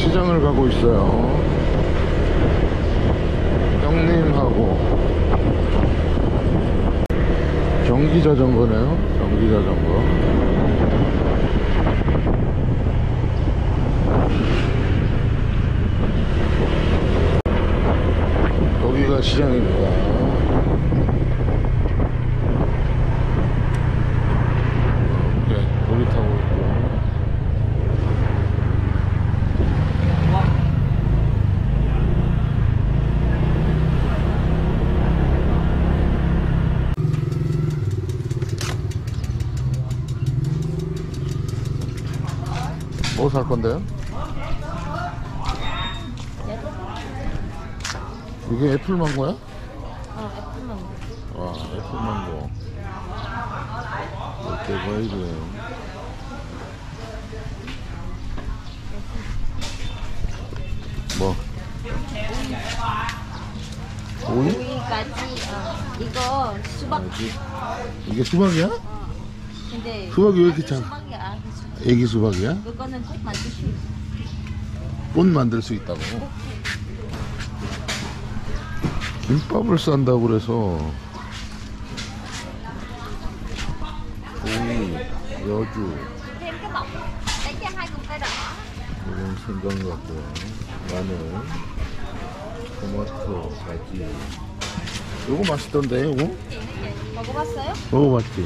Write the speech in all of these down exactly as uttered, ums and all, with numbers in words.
시장을 가고 있어요. 형님하고 전기자전거네요. 전기자전거. 여기가 시장입니다. 이렇게 놀이 타고 있고. 뭐 살 건데요? 이게 애플망고야? 어, 애플망고. 와, 애플망고. 이렇게 과일이에요. 뭐? 오이? 오이까지. 어. 이거 수박. 뭐지? 이게 수박이야? 어. 근데 수박이 왜 이렇게 작아? 수박이야. 애기 수박이야? 그거는 꼭 만들 수 있어. 꽃 만들 수 있다고? 김밥을 싼다고 그래서 오이, 여주 Thêm cái bọc. Lấy cho hai cục cây đỏ. 이런 생강 같고요. 마늘, 토마토, 가지. 요거 맛있던데, 요거? 먹어봤어요? 먹어봤지?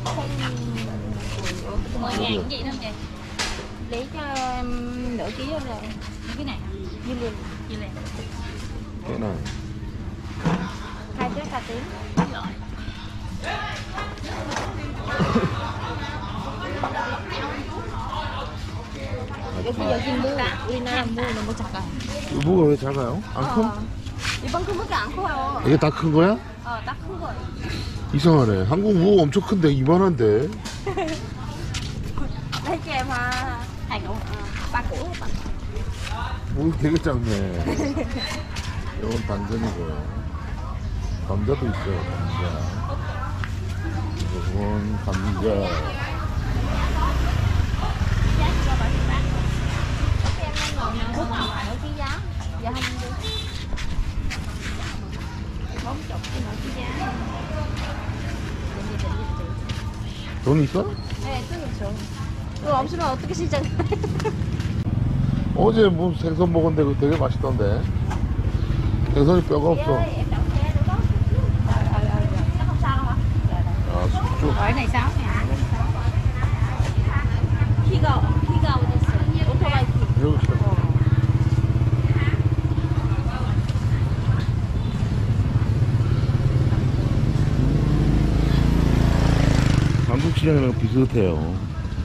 mười ngàn vậy đó chị. Lấy cho em nửa ký rồi. Cái này dưa leo. Dưa leo. 꽤나. Hai trái cà tím. Rồi. 여기 여기 무 우리나라 무 너무 작아. 무가 왜 작아요? 안 커? 어. 이번 그밖에 안 커요. 이게 다 큰 거야? 어, 딱 큰 거예요. 이상하네. 한국 무 엄청 큰데 이만한데. Lấy cho em hai củ, ba củ. 무 되게 작네. 이건 당근이고요. 감자도 있어요. 감자. 이건 감자. Mỗi ký giá. Dạ không đi. bốn mươi cái mỗi ký giá. 돈 있어? 네, 돈 있죠. 그거 없으면 어떻게 시작? 어제 뭐 생선 먹었는데 그거 되게 맛있던데. 생선이 뼈가 없어. 아, 숙주. Gói này sáu ngàn. Khi gạo, khi gạo 됐어요. 오토바이 키. 여기 있어. 한국 시장이랑 비슷해요.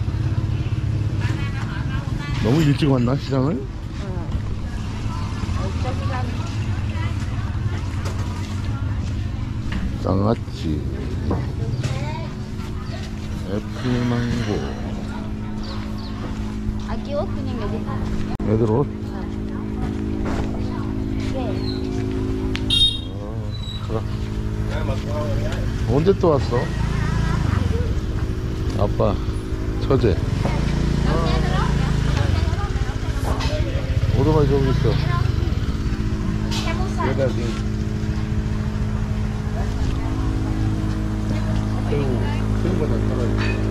너무 일찍 왔나 시장을? 장아찌, 애플망고. 아기 옷 그냥 여기 사. 애들 옷? 네. 아, 그래. 언제 또 왔어? 아빠, 처제. 오토바이 저기 있어. 얘가 여기. 그리고 그런 거다 따라야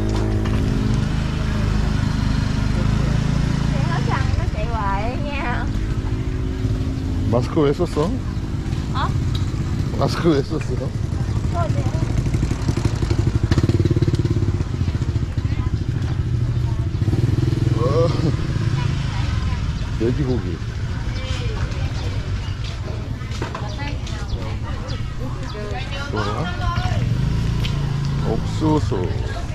Nó chặn nó chạy hoài nha. 마스크 왜 썼어? 어? 마스크 왜 썼어? thôi đi. 어, 돼지고기. 뭐야? 옥수수.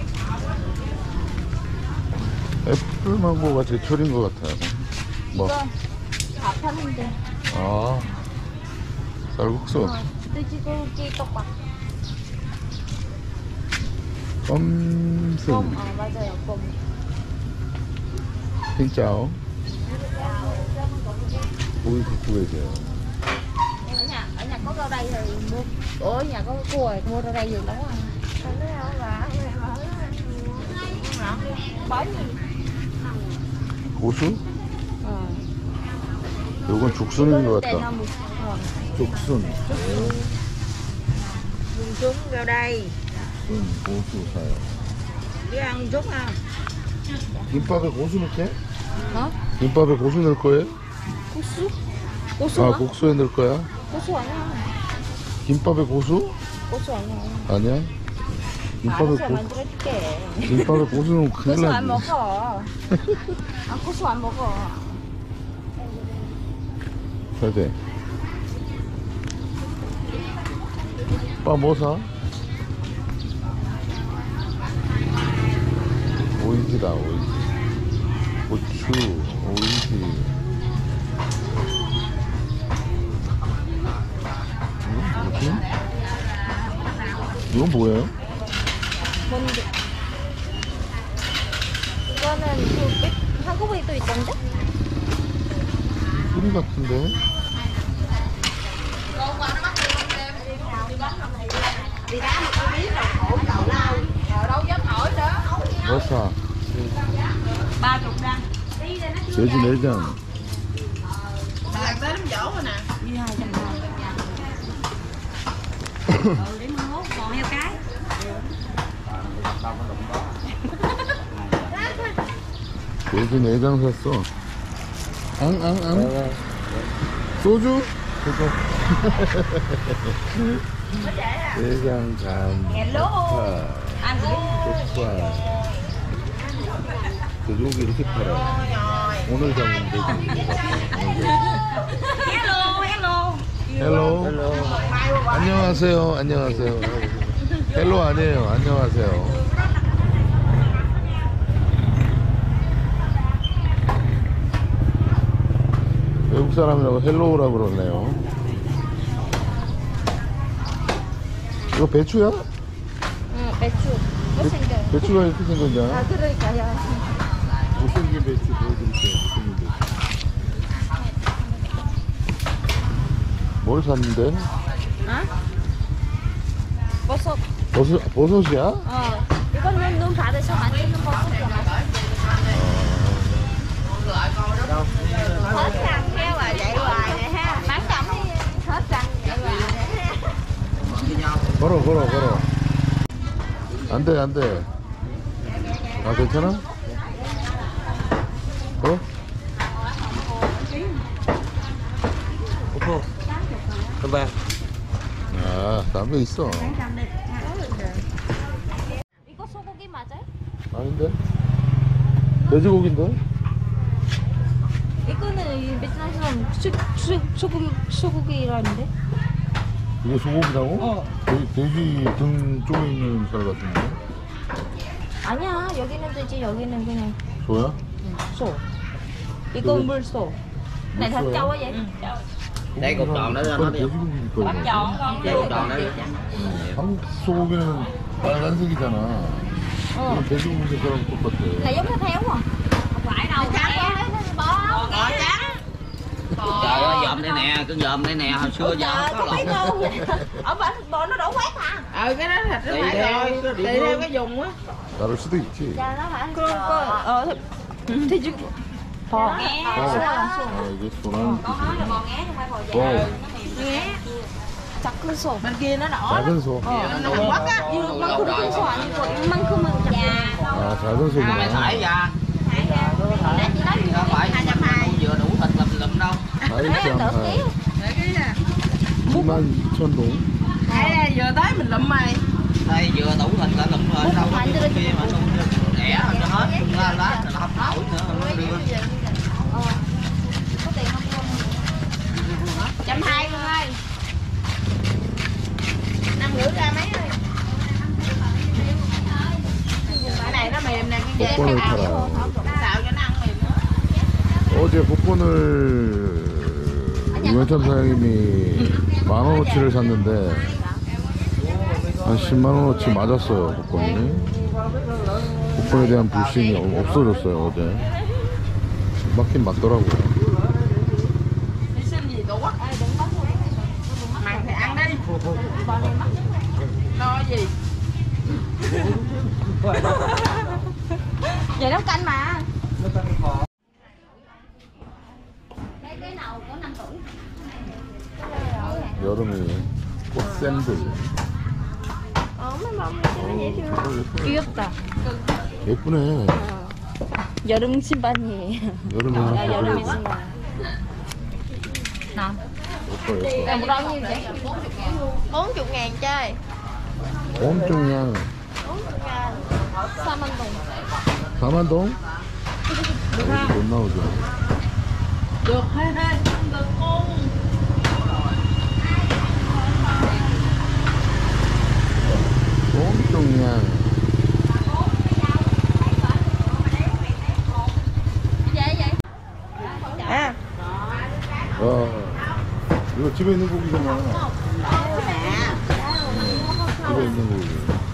애플망고가 제철인 것 같아요. 뭐? 이거 다 파는데. 아, 쌀국수. 어, 돼지고기 떡밥. 껌승. 껌, 어 맞아요, 껌. 진짜오. 고기 굽고 계세요. Ở nhà, ở nhà có rau đây thì mua. Ủa, ở nhà có cua rồi mua rau đây nhiều lắm à. Không thấy không bà, bỏ gì? 고수? 어. 요건 죽순인 것 Đây nó 같다. một ờ, 죽순. Dùng súng vào đây. 죽순, 고수 사요. Biết ăn súng không? 김밥에 고수 넣게? hả? 김밥에 고수 넣을 거예요? 고수? 고수 아, hả? 국수에 넣을 거야? 고수 아니야. 김밥에 고수? 고수 아니야. 아니야? 김밥에 알았어, 고, 만들어줄게. 김밥에 고수는 큰일 고수 안 나지. 먹어. 아, 고수 안 먹어. 잘 돼. 오빠 뭐 사? 오이지다, 오이지. 고추, 오이지. 이건 뭐지? 이건 뭐예요? 뭔데? 이거는 그 백- 한국에 또 있던데? 뿌리 같은데? 뭐 사? ba chục đăng. 돼지 내장. Là tới đám dỗ rồi nè. Như hai trăm ngàn. Ừ, để mai mốt còn heo cái. 돼지 내장 샀어. 앙, 앙, 앙. 소주? 소주. 내장, 간, Hello. 파, Anh ơi. 쪽파. 돼지고기 이렇게 팔아. 오늘 잡은 돼지. Hello, hello. 헬로. 안녕하세요. 안녕하세요. 헬로 아니에요. 안녕하세요. 외국 사람이라고 헬로우라고 그러네요. 이거 배추야? 응, 배추. 못생겨요. 배추가 이렇게 생겼냐? 아, 그러니까요. 못생긴 배추 보여드릴게요. 못생긴 배추. 뭘 샀는데? 어? 버섯. 버섯, 버섯이야? 어. 이거는 눈 받으셔 만드는 버섯이야. Hết xăng heo à, vậy hoài nè ha. Bán chậm đi. Hết xăng vậy hoài. 걸어, 걸어, 걸어. 안 돼, 안 돼. 아, 괜찮아? 걸어? 오포 금방 아, 담배 있어. 이거 소고기 맞아요? 아닌데? 돼지고기인데? 이거는 이 베트남 사람 수, 수, 소고기, 소고기라는데? 이게 소고기라고? 어. 돼, 돼지 등 쪽에 있는 살 같은데? 아니야, 여기는 돼지, 여기는 그냥 소야? 소. 이건 물소. Này thịt trâu á vậy? đây cục tròn đó nó đi 돼지고기일 거야. đây cục tròn đó 한국 소고기는 빨간색이잖아. Ờ. 이건 돼지고기 색깔하고 똑같아. Này giống thịt heo à? Không phải đâu. Bò. Bò trắng. trời ơi dòm đây nè cứ dòm đây nè hồi xưa giờ Trời, không có có mấy lộn ngon vậy? Ở bển bò nó đổ quét à? Ừ, cái đó thịt nó Tùy phải theo rồi. cái Tùy địa theo phương. cái vùng á. 다를 수도 있지. Dạ nó phải. Cơ, cơ, ờ, thịt- 돼지. Bò. Nghe. 어, 아, 이게 소라는 어, Nghe. 작은 소. Bên kia nó đỏ lắm. 작은 소. Bên Hàn Quốc á. 이만큼 큰 소 아니고 이만큼은 작아. 아, 작은 mày 소구나. thải ra Nãy chị nói gì? đâu phải hai trăm hai. không vừa đủ thịt lùm lùm đâu 아이짱 Nửa ký. Để cái nè. 이만 이천 동. Đây đây, vừa tới mình lụm mày. đây vừa đủ thịt là lùm rồi đâu có Anh đưa kia mà cho không rẻ rồi nó hết lá lá là không nổi nữa nó đưa Ờ. Có tiền không? Trăm hai luôn ơi. Năm rưỡi ra mấy ơi. Cái này nó mềm nè. Cái 복권을 xào 팔아. xào cho nó ăn mềm nữa. 어제 복권을 유현참 사장님이 만 원어치를 샀는데 한 십만 원어치 맞았어요. 복권이. 복권에 대한 불신이 어- 없어졌어요. 어제. 맞긴 맞더라고요. Đi xin gì Tổ quốc. Mày thì ăn đi. Lo gì? Vậy nấu canh mà. Cái cái nồi của 여름이 꽃샘들. 어, mấy bông này dễ thương. 귀엽다. 예쁘네. 여름 신발이에요. 여름에 아, 여름 예뻐 신발. nào 예뻐. Còn bao nhiêu vậy? bốn mươi ngàn chơi. 엄청 그냥 bốn mươi ngàn. 사만 동. 사만동? 여기 못 나오죠. Được hay hay, không được cô. 엄청 그냥 Vậy vậy. À. 어, 이거 집에 있는 고기잖아. 집에 있는 고기.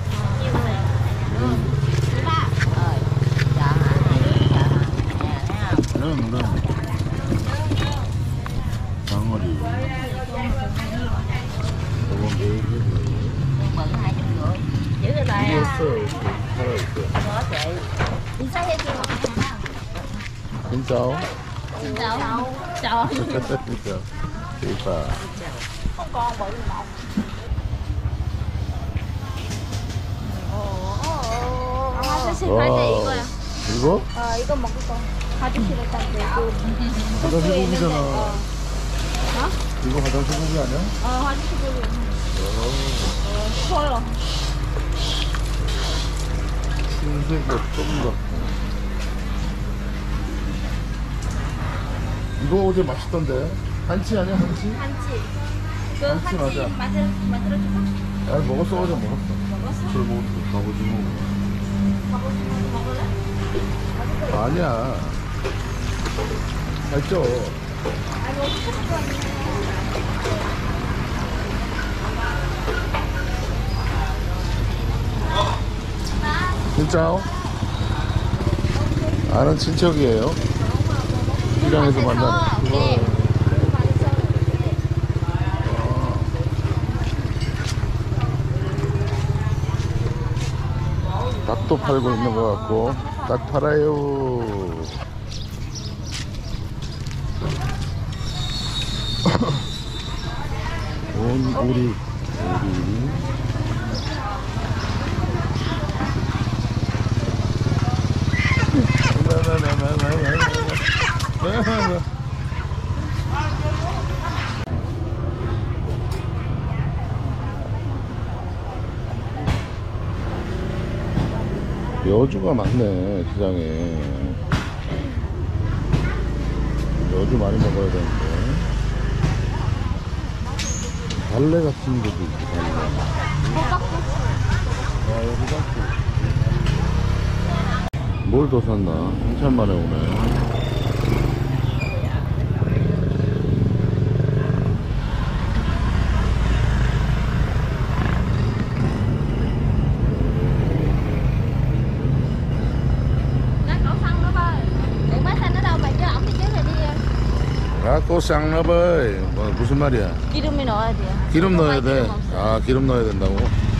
그럼 그럼 장어리. 저건 매일 Giữ rồi lại. 이었어 이렇게 살아있어. Đi sao vậy chị? 진짜? Xin chào. Chào. 진짜. 대박. Không con bự một. 아저씨 갈때 이거야. 이거? 어 이거 먹을 거. 아저씨를 딱 내고. 화장실 고기잖아. 어. 이거 화장실 고기 아니야? 어 아저씨 고기. 어 커요. 흰색이 조금 더. 이거 어제 맛있던데. 한치 아니야 한치? 한치. 그 한치 한치 맞아. 만들 만들어줄까? 아 먹었어 어제 먹었어. 먹었어? 그걸 먹었어. 갑오징어. 먹을 먹을래? 아니야. 알죠? 아니 뭐 진짜? 아는 친척이에요. 시장에서 만난. 네. 닭도 팔고 있는 것 같고. 닭 팔아요. 온 오리. 오리. 여주가 많네 시장에. 여주 많이 먹어야 되는데. 달래 같은 것도 있고 달래. 아 여기 같고. 뭘 더 샀나? 한참 만에 오네. 아, 또 쌍라바이. 뭐, 무슨 말이야? 기름이 넣어야 돼요. 기름 넣어야 돼. 기름 없어요. 아, 기름 넣어야 된다고?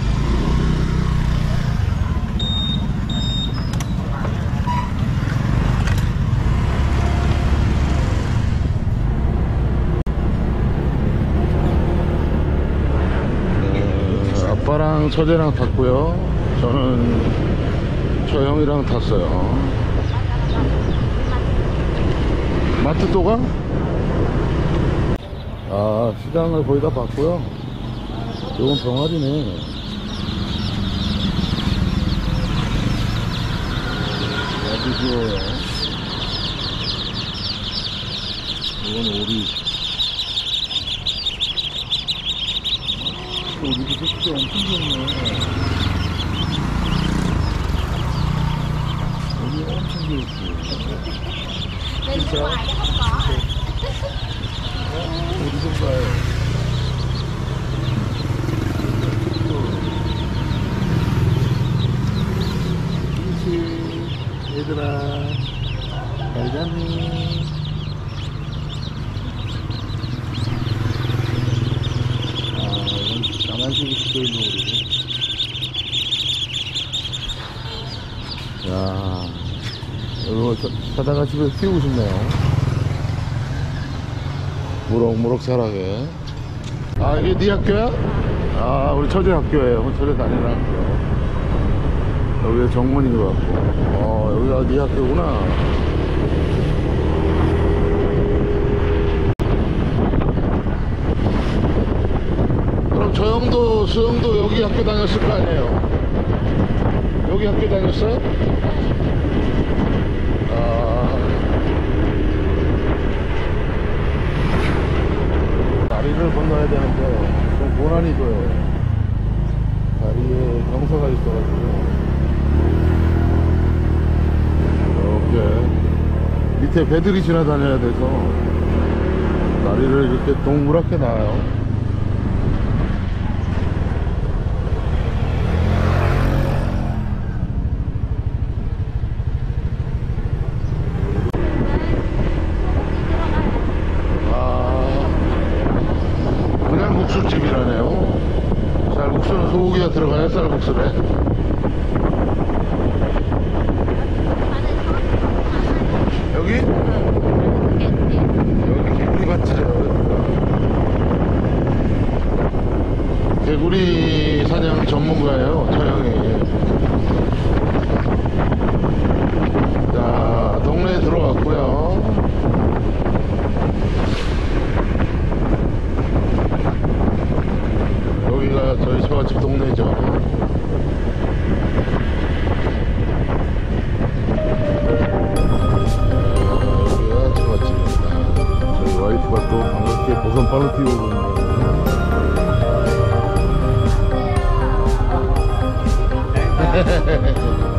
네, 아빠랑 처제랑 탔고요. 저는 저 형이랑 탔어요. 마트 또 가? 아, 시장을 거의 다 봤고요. 요건 병아리네. 아주 귀여워요. 요건 오리. 오리도 색깔 엄청 귀엽네. 오리 엄청 귀엽고. Bên nước ngoài nó không có. 우리 좀 봐요. 그렇지. 얘들아. 잘 잤니? 아, 이건 까만색이 붙어있는 오리고. 야, 이거 사다가 집에 키우고 싶네요. 무럭무럭 자라게. 아, 아, 이게 네 학교야? 아, 우리 처제 학교예요. 우리 처제 다니는 학교. 여기가 정문인 것 같고. 어, 여기가 네 학교구나. 그럼 저 형도, 수영도 여기 학교 다녔을 거 아니에요? 여기 학교 다녔어요? 아. 다리를 건너야 되는데 좀 고난이 둬요. 다리에 경사가 있어가지고. 이렇게 밑에 배들이 지나다녀야 돼서 다리를 이렇게 동그랗게 놔요. 국수집이라네요. 쌀국수는 소고기가 들어가야 쌀국수래. 여기? 여기 개구리 밭이죠. 개구리 사냥 전문가예요, 처형이. 자, 동네에 들어왔고요. 여기가 저희 처갓집 동네죠. 여기가 처갓집입니다. 저희 와이프가 또 반갑게 보선바로 띄우고 있는데